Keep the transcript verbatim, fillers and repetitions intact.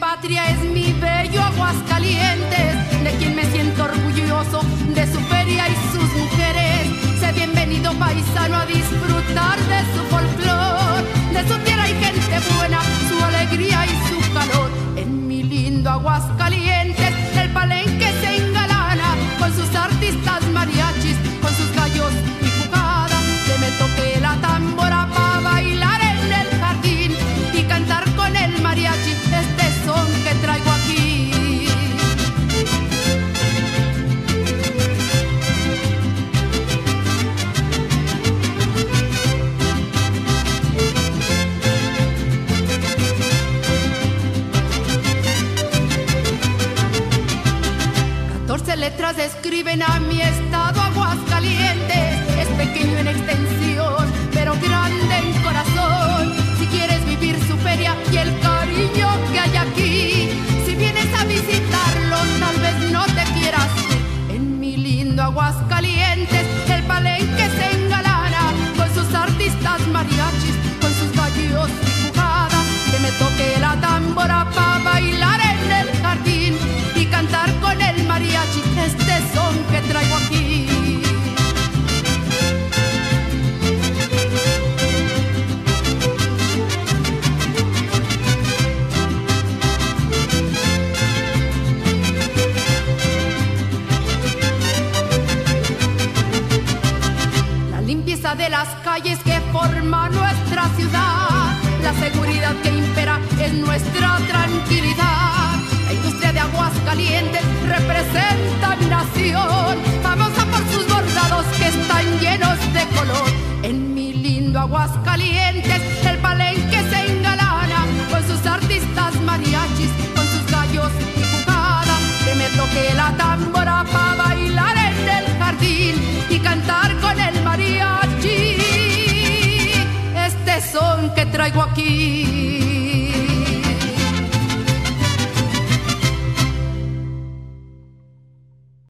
patria es mi bello Aguascalientes, de quien me siento orgulloso, de su feria y sus mujeres. Sé bienvenido paisano a disfrutar de su folclor, de su tierra y gente buena, su alegría y su calor. En mi lindo Aguascalientes el palenque se engalana con sus artistas mariachis, con sus gallos y jugada. Que me toque la tambora pa' bailar en el jardín y cantar con el mariachi este son que traigo aquí. Catorce letras describen a mi estado Aguascalientes. Es pequeño en extensión, pero grande en corazón. Si quieres vivir su feria y el cariño que hay aquí, si vienes a visitarlo, tal vez no te quieras ir. En mi lindo Aguascalientes el palenque se engalana con sus artistas mariachis, con sus gallos y jugada. Que me toque la tambora pa' bailar en el jardín y cantar con el mariachi este son que traigo aquí. La limpieza de las calles que forma nuestra ciudad, la seguridad que impera es nuestra tranquilidad. La industria de Aguascalientes representa mi nación, famosa por sus bordados que están llenos de color. En mi lindo Aguascalientes el palenque se engalana con sus artistas mariachis, con sus gallos y jugada. Que me toque la tambora pa' bailar en el jardín y cantar con el mariachi este son que traigo aquí.